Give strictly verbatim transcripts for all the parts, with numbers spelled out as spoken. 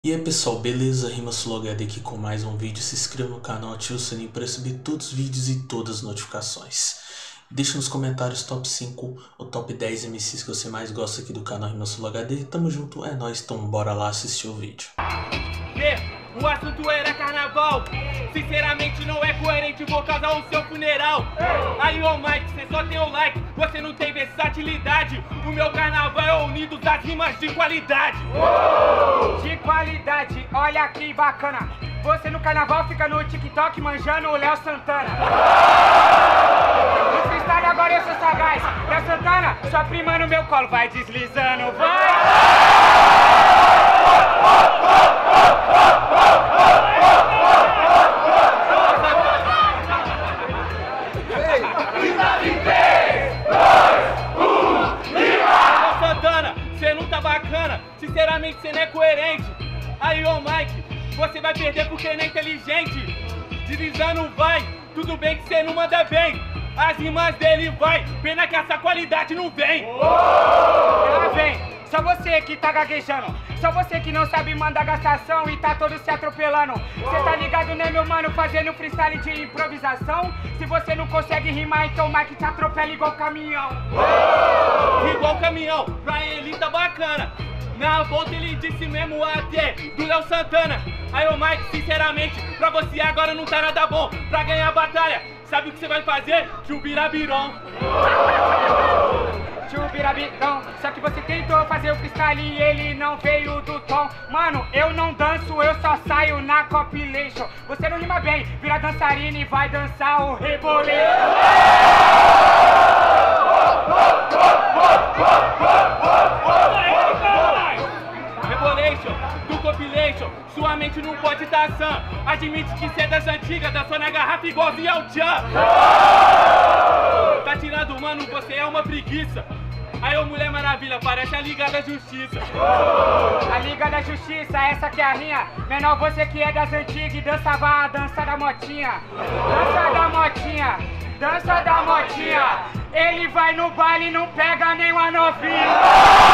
E aí pessoal, beleza? RimaSuloHD aqui com mais um vídeo. Se inscreva no canal, ative o sininho para receber todos os vídeos e todas as notificações. Deixa nos comentários top cinco ou top dez M Cs que você mais gosta aqui do canal RimaSuloHD. Tamo junto, é nóis, então bora lá assistir o vídeo. O assunto era carnaval. Sinceramente não é coerente, vou causar o seu funeral. Aí ô Mike, cê só tem o like, você não tem versatilidade. O meu carnaval é unido das rimas de qualidade. De qualidade, olha que bacana. Você no carnaval fica no TikTok manjando o Léo Santana. No freestyle agora eu sou sagaz. Léo Santana, sua prima no meu colo, vai deslizando, vai. Sinceramente cê não é coerente. Aí ô Mike, você vai perder porque não é inteligente. Deslizando vai, tudo bem que cê não manda bem. As rimas dele vai, pena que essa qualidade não vem. Ela vem, só você que tá gaguejando. Só você que não sabe mandar gastação e tá todo se atropelando. Cê tá ligado né meu mano, fazendo freestyle de improvisação. Se você não consegue rimar, então o Mike te atropela igual caminhão. Igual caminhão, pra ele tá bacana. Na volta ele disse mesmo até do Léo Santana. Aí ô Mike, sinceramente, pra você agora não tá nada bom. Pra ganhar a batalha, sabe o que você vai fazer? Tchubirabiron. Tchubirabiron. Só que você tentou fazer o freestyle e ele não veio do tom. Mano, eu não danço, eu só saio na compilation. Você não rima bem, vira dançarina e vai dançar o reboleiro. Do compilation, sua mente não pode dar sã. Admite que cê é das antigas, da sua na garrafa igualzinho ao tchan. Tá tirando, mano, você é uma preguiça. Aí ô Mulher Maravilha, parece a Liga da Justiça. A Liga da Justiça, essa que é a rinha. Menor você que é das antigas e dançava a dança da motinha. Dança da motinha, dança da motinha. Ele vai no baile e não pega nenhuma novinha.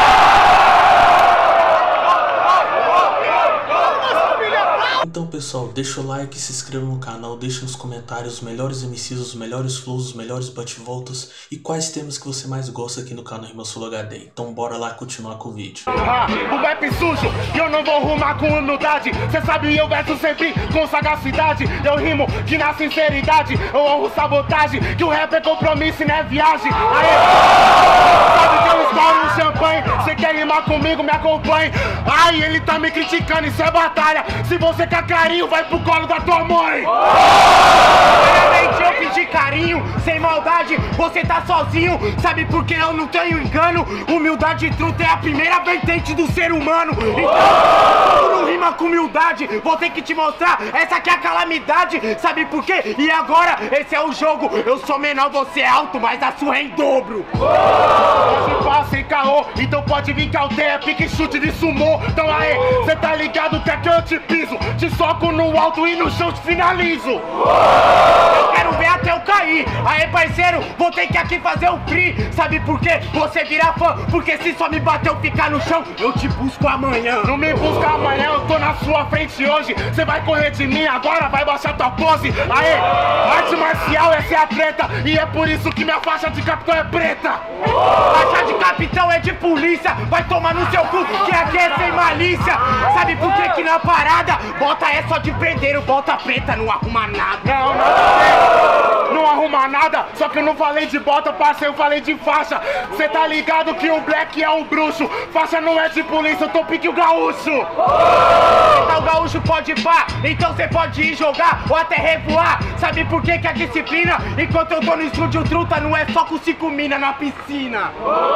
Então pessoal, deixa o like, se inscreva no canal, deixa nos comentários os melhores M Cs, os melhores flows, os melhores bate-voltas e quais temas que você mais gosta aqui no canal RimaSuloHD. Então bora lá continuar com o vídeo. Ah, o rap sujo, e eu não vou rumar com humildade. Cê sabe, eu verso sempre com sagacidade. Eu rimo que na sinceridade eu honro sabotagem. Que o rap é compromisso e não é viagem. Aê, sabe que eu estouro no champanhe. Cê quer rimar comigo, me acompanhe. Ai, ele tá me criticando, isso é batalha. Se você quer carinho, vai pro colo da tua mãe. Realmente eu pedi carinho, sem maldade, você tá sozinho. Sabe por que eu não tenho engano? Humildade e truta é a primeira vertente do ser humano. Então, tu não rima com humildade, vou ter que te mostrar, essa aqui é a calamidade. Sabe por quê? E agora, esse é o jogo. Eu sou menor, você é alto, mas a sua é em dobro. Hoje passa sem caô, então pode vir cautela, pique chute de sumô. Então aí, cê tá ligado que aqui eu te piso. Te soco no alto e no chão te finalizo. Eu quero ver até eu cair. Aê parceiro, vou ter que aqui fazer o free. Sabe por quê? Você vira fã. Porque se só me bater eu ficar no chão, eu te busco amanhã. Não me busca amanhã, eu tô na sua frente hoje. Cê vai correr de mim agora, vai baixar tua pose. Aê, arte marcial, essa é a treta. E é por isso que minha faixa de capitão é preta. Faixa de capitão é de polícia. Vai tomar no seu cu, que aqui é sem malícia. Sabe por que que na parada bota é só de prendeiro, bota preta, não arruma nada. Não, não, não arruma nada. Só que eu não falei de bota, parceiro, eu falei de faixa. Cê tá ligado que o black é um bruxo. Faixa não é de polícia, eu tô pique o gaúcho. Então o gaúcho pode ir pá, então cê pode ir jogar ou até revoar. Sabe por que que a disciplina? Enquanto eu tô no estúdio truta, não é só com cinco mina na piscina.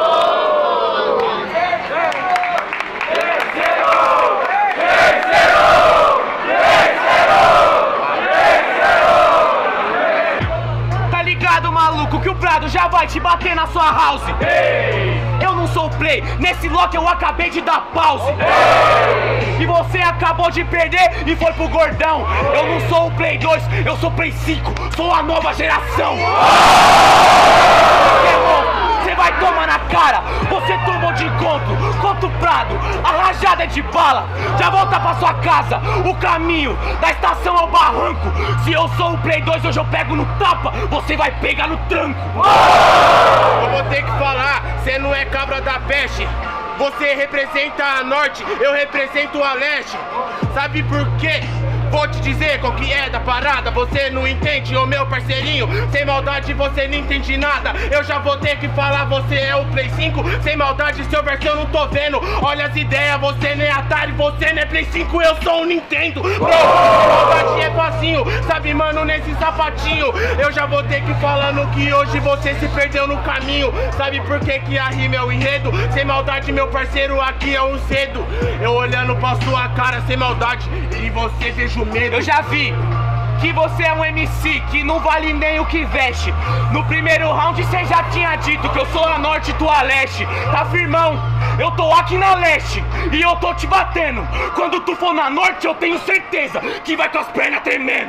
Maluco, que o Prado já vai te bater na sua house. Ei. Eu não sou play, nesse lock eu acabei de dar pause. Ei. E você acabou de perder e foi pro gordão. Eu não sou o Play dois, eu sou Play cinco, sou a nova geração. Cê é louco, cê você vai tomar na cara. Você tomou de encontro contra o Prado, a rajada é de bala. Já volta pra sua casa, o caminho da estação ao barranco. Se eu sou o Play dois, hoje eu pego no tapa, você vai pegar no tranco. Eu vou ter que falar, cê não é cabra da peste. Você representa a norte, eu represento a leste. Sabe por quê? Vou te dizer qual que é da parada. Você não entende, ô meu parceirinho. Sem maldade você não entende nada. Eu já vou ter que falar, você é o Play cinco. Sem maldade, seu verso eu não tô vendo. Olha as ideias, você nem é Atari, você não é Play cinco, eu sou um Nintendo. Bro, sem maldade é facinho, sabe mano, nesse sapatinho. Eu já vou ter que falando que hoje você se perdeu no caminho. Sabe por que que a rima é o enredo? Sem maldade, meu parceiro, aqui é um cedo. Eu olhando pra sua cara, sem maldade, e você vejo medo. Eu já vi que você é um M C que não vale nem o que veste. No primeiro round cê já tinha dito que eu sou a norte e tu a leste. Tá firmão, eu tô aqui na leste e eu tô te batendo. Quando tu for na norte eu tenho certeza que vai com as pernas tremendo.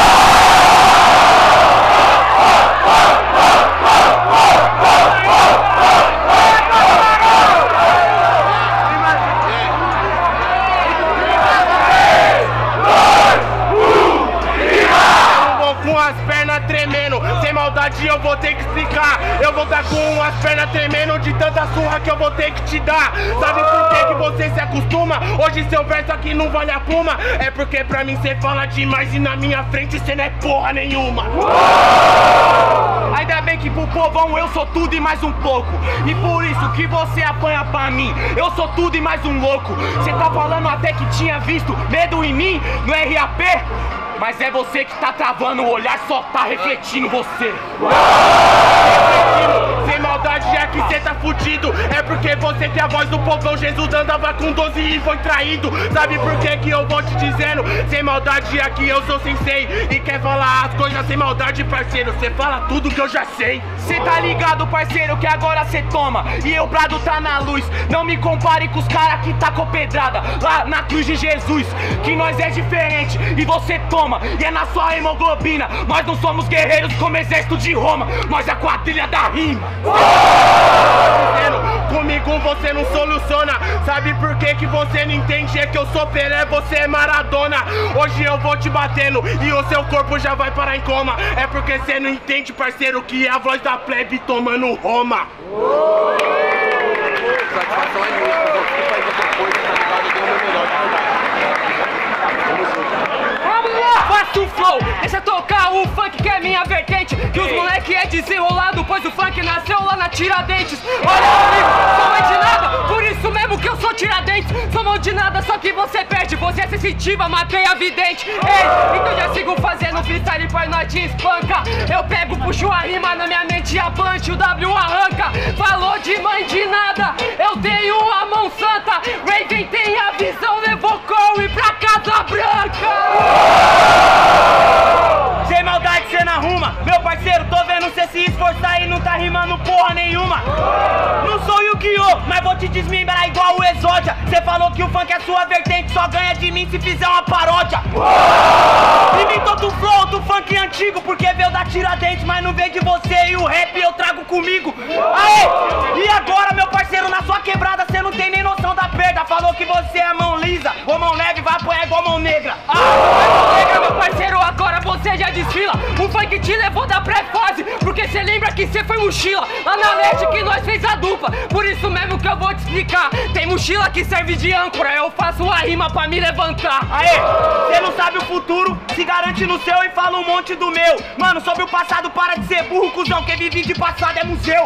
Com as pernas tremendo, sem maldade eu vou ter que explicar. Eu vou dar com as pernas tremendo de tanta surra que eu vou ter que te dar. Sabe por que que você se acostuma? Hoje seu verso aqui não vale a pluma. É porque pra mim cê fala demais e na minha frente cê não é porra nenhuma. Ainda bem que pro povão eu sou tudo e mais um pouco. E por isso que você apanha pra mim, eu sou tudo e mais um louco. Cê tá falando até que tinha visto medo em mim no R A P, mas é você que tá travando o olhar, só tá refletindo você. Sem maldade é que cê tá fudido. É porque você tem a voz do povão. Jesus andava com doze e foi traído. Sabe por que que eu vou te dizendo? Sem maldade aqui eu sou sensei. E quer falar as coisas sem maldade, parceiro, cê fala tudo que eu já sei. Cê tá ligado, parceiro, que agora cê toma e eu Prado tá na luz. Não me compare com os caras que tacou pedrada lá na cruz de Jesus, que nós é diferente e você toma. E é na sua hemoglobina. Nós não somos guerreiros como exército de Roma, nós é a quadrilha da rima. Comigo você não soluciona. Sabe por que que você não entende? É que eu sou Pelé, você é Maradona. Hoje eu vou te batendo e o seu corpo já vai parar em coma. É porque você não entende, parceiro, que é a voz da plebe tomando Roma. Satisfação é minha, eu vou fazer outra coisa, tá ligado? Eu dei o meu melhor, de verdade. Faça um flow, deixa tocar o funk que é minha vertente. Que os moleque é desenrolado, pois o funk nasceu lá na Tiradentes. Olha comigo, sou mãe de nada, por isso mesmo que eu sou Tiradentes. Sou mão de nada, só que você perde, você é sensitiva, matei a vidente. Ei, então já sigo fazendo freestyle pra nós te espanca. Eu pego, puxo a rima na minha mente e a punch, o W arranca. Falou de mãe de nada, eu tenho a mão santa. Raven tem a visão, levou Corey pra Casa Branca. Sem maldade cê não arruma, meu parceiro, tô vendo cê se esforçar e não tá rimando porra nenhuma. Não sou Yu-Gi-Oh, mas vou te desmembrar igual o Exódia. Cê falou que o funk é sua vertente, só ganha de mim se fizer uma paródia. Inventou do flow, do funk antigo, porque veio da Tiradentes, mas não veio de você e o rap eu trago comigo. Aê, e agora meu parceiro, na sua quebrada cê não tem nem noção da perda. Falou que você é mão lisa, ou mão leve, vai apoiar igual mão negra. Ah, mão negra, meu parceiro, agora você já desfila. O funk te levou da pré-fase, porque cê lembra que cê foi mochila lá na leste que nós fez a dupla. Por isso mesmo que eu vou te explicar, tem mochila que serve de âncora, eu faço uma rima pra me levantar. Aê, cê não sabe o futuro, se garante no seu e fala um monte do meu. Mano, sobre o passado para de ser burro, cuzão, quem vive de passado é museu.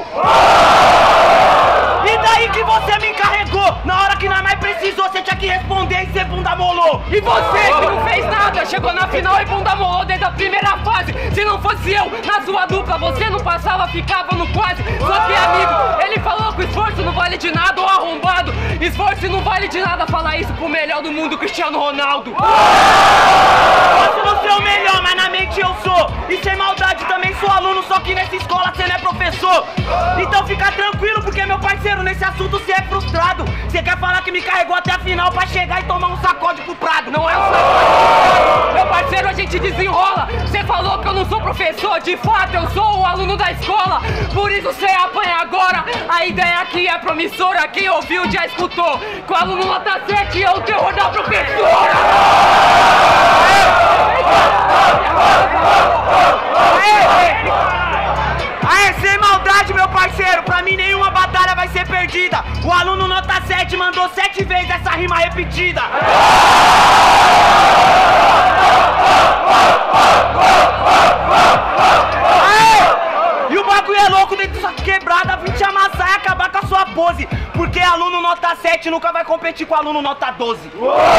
E daí que você me encarregou, na hora que nós mais precisou, cê tinha que responder e cê bunda molou. E você que não fez nada, chegou na final e bunda molou desde a primeira fase. Se não fosse eu, na sua dupla, você não passava, ficava no quase. Só que amigo, ele falou que o esforço não vale de nada, ou arrombado. Esforço não vale de nada, falar isso pro melhor do mundo, Cristiano Ronaldo. Posso não ser o melhor, mas na mente eu sou. E sem maldade também sou aluno, só que nessa escola cê não é professor. Então fica tranquilo, porque meu parceiro, nesse assunto cê é frustrado. Cê quer falar que me carregou até a final pra chegar e tomar um sacode pro Prado. Não é um sacode pro Prado, meu parceiro, a gente desenrola. Cê falou que eu não sou professor, de fato eu sou o aluno da escola. Por isso cê apanha agora. A ideia aqui é promissora, quem ouviu já escutou. Com o aluno nota sete é o terror da professora. Aê, sem maldade, meu parceiro, pra mim nenhuma batalha vai ser perdida. O aluno nota sete mandou sete vezes essa rima repetida. Aê! E o bagulho é louco dentro dessa quebrada, vim te amassar e acabar com a sua pose. Porque aluno nota sete nunca vai competir com aluno nota doze.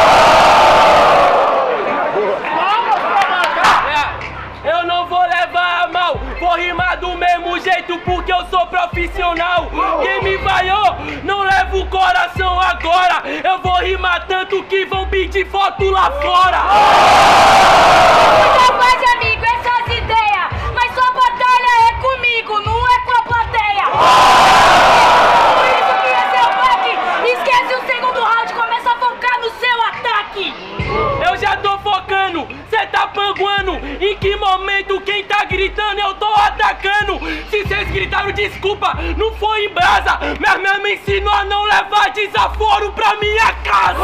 Eu não vou levar a mal, vou rimar do mesmo jeito porque eu sou profissional. Quem me vaiou, não leva o coração agora. Eu vou rimar tanto que vão pedir foto lá fora. Muita paz, amigo, essas ideias, mas sua batalha é comigo, não é com a plateia. Por isso que esse é o pack, esquece o segundo round, começa a focar no seu ataque. Eu já tô focando, cê tá panguando. Em que momento quem tá gritando eu tô atacando? Se cês gritaram desculpa, não foi em brasa. Minha mãe me ensinou a não levar desaforo pra minha casa.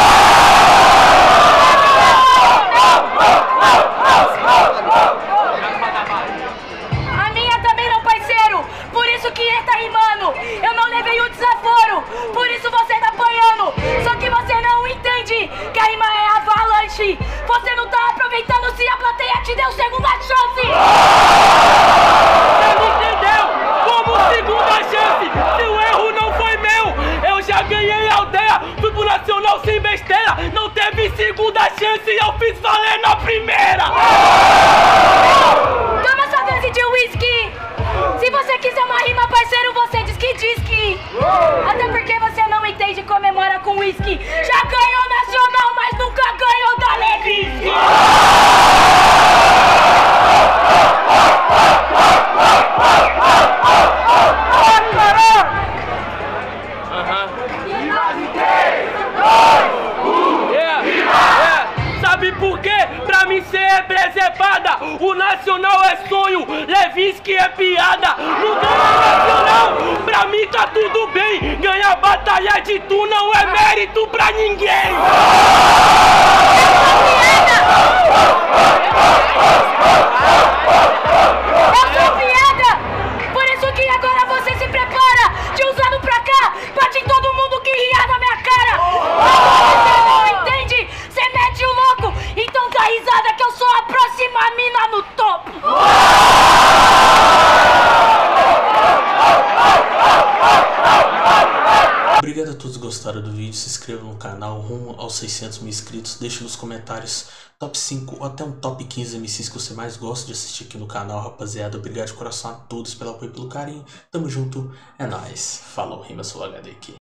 A minha também não, parceiro, por isso que ele tá rimando. Eu não levei o desaforo, por isso você tá apanhando. Só que você não entende que a rima é avalanche. Você não tá aproveitando se a plateia te deu segunda chance. Você me entendeu? Como segunda chance? Se o erro não foi meu, eu já ganhei a aldeia. Fui pro nacional sem besteira. Não teve segunda chance e eu fiz valer na primeira. Toma sua dose de whisky. Se você quiser uma rima, parceiro, você diz que diz que. Até porque você não entende e comemora com whisky. Já ganhou nacional, mas nunca ganhou da Levinsky. Yeah, yeah. Sabe por quê? Pra mim cê é preservada. O nacional é sonho, Levinsky é piada. Não ganha nacional, pra mim tá tudo bem. Ganhar batalha de tu não é mérito pra ninguém. Eu sou piada! Por isso que agora você se prepara. De uns anos pra cá, bate em todo mundo que ria na minha cara. Você não entende? Você mete o louco. Então dá risada que eu sou a próxima mina no topo. Obrigado a todos que gostaram do vídeo, se inscrevam no canal rumo aos seiscentos mil inscritos, deixe nos comentários top cinco ou até um top quinze M Cs que você mais gosta de assistir aqui no canal, rapaziada. Obrigado de coração a todos pelo apoio e pelo carinho, tamo junto, é nóis, falou, Rima Sul H D aqui.